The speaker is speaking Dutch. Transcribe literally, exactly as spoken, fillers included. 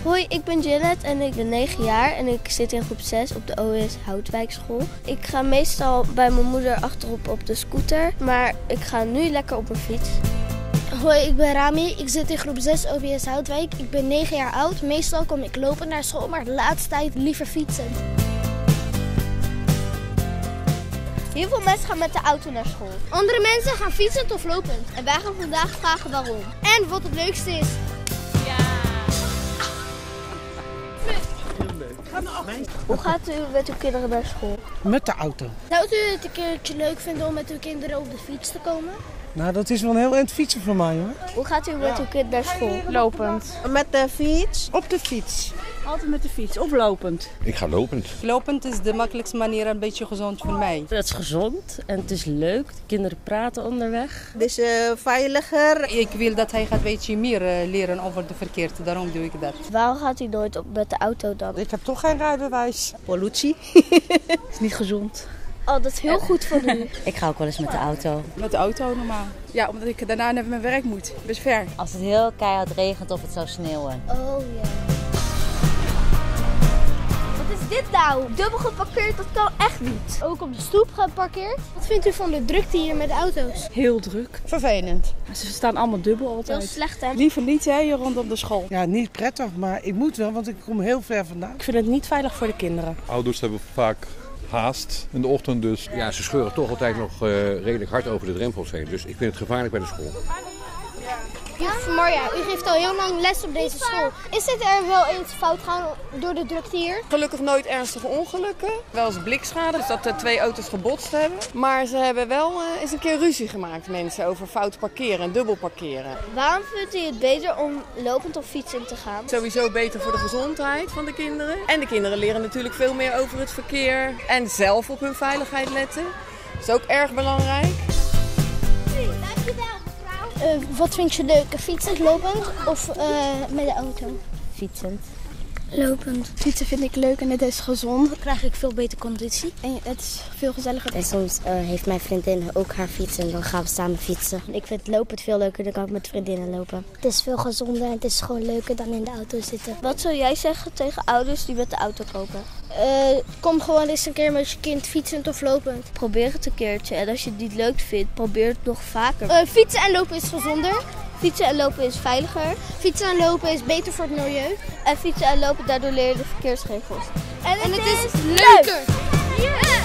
Hoi, ik ben Janet en ik ben negen jaar en ik zit in groep zes op de O E S Houtwijkschool. Ik ga meestal bij mijn moeder achterop op de scooter, maar ik ga nu lekker op mijn fiets. Hoi, ik ben Rami. Ik zit in groep zes O B S Houtwijk. Ik ben negen jaar oud. Meestal kom ik lopen naar school, maar de laatste tijd liever fietsen. Heel veel mensen gaan met de auto naar school. Andere mensen gaan fietsend of lopend. En wij gaan vandaag vragen waarom. En wat het leukste is. Ja. Hoe gaat u met uw kinderen naar school? Met de auto. Zou u het een keertje leuk vinden om met uw kinderen op de fiets te komen? Nou, dat is wel een heel eind fietsen voor mij, hoor. Hoe gaat u met uw kind naar school? Lopend. Met de fiets? Op de fiets. Altijd met de fiets, of lopend. Ik ga lopend. Lopend is de makkelijkste manier, een beetje gezond voor mij. Het is gezond en het is leuk. De kinderen praten onderweg. Het is uh, veiliger. Ik wil dat hij gaat een beetje meer uh, leren over de verkeer, daarom doe ik dat. Waarom gaat u nooit op met de auto dan? Ik heb toch geen rijbewijs. Pollutie. Is niet gezond. Oh, dat is heel goed van u. Ik ga ook wel eens met de auto. Met de auto normaal. Ja, omdat ik daarna naar mijn werk moet. Best ver. Als het heel keihard regent of het zou sneeuwen. Oh ja. Wat is dit nou? Dubbel geparkeerd, dat kan echt niet. Ook op de stoep geparkeerd. Wat vindt u van de drukte hier met de auto's? Heel druk. Vervelend. Ze staan allemaal dubbel altijd. Heel slecht hè? Liever niet hè, hier rondom de school. Ja, niet prettig, maar ik moet wel, want ik kom heel ver vandaan. Ik vind het niet veilig voor de kinderen. Ouders hebben vaak haast in de ochtend dus. Ja, ze scheuren toch altijd nog uh, redelijk hard over de drempels heen. Dus ik vind het gevaarlijk bij de school. Juf Marja, u geeft al heel lang les op deze school. Is dit er wel eens fout gaan door de drukte hier? Gelukkig nooit ernstige ongelukken. Wel eens blikschade, dus dat er twee auto's gebotst hebben. Maar ze hebben wel uh, eens een keer ruzie gemaakt, mensen, over fout parkeren en dubbel parkeren. Waarom vindt u het beter om lopend of fietsend te gaan? Sowieso beter voor de gezondheid van de kinderen. En de kinderen leren natuurlijk veel meer over het verkeer. En zelf op hun veiligheid letten. Dat is ook erg belangrijk. Uh, wat vind je leuker, fietsend, lopend of uh, met de auto? Fietsend. Lopend. Fietsen vind ik leuk en het is gezond. Dan krijg ik veel beter conditie en het is veel gezelliger. En soms uh, heeft mijn vriendin ook haar fiets en dan gaan we samen fietsen. Ik vind lopend veel leuker, dan kan ik met vriendinnen lopen. Het is veel gezonder en het is gewoon leuker dan in de auto zitten. Wat zou jij zeggen tegen ouders die met de auto kopen? Uh, kom gewoon eens een keer met je kind fietsend of lopend. Probeer het een keertje en als je het niet leuk vindt, probeer het nog vaker. Uh, fietsen en lopen is gezonder. Fietsen en lopen is veiliger. Fietsen en lopen is beter voor het milieu. En fietsen en lopen, daardoor leer je de verkeersregels. En het, en het is, is leuker! Yeah.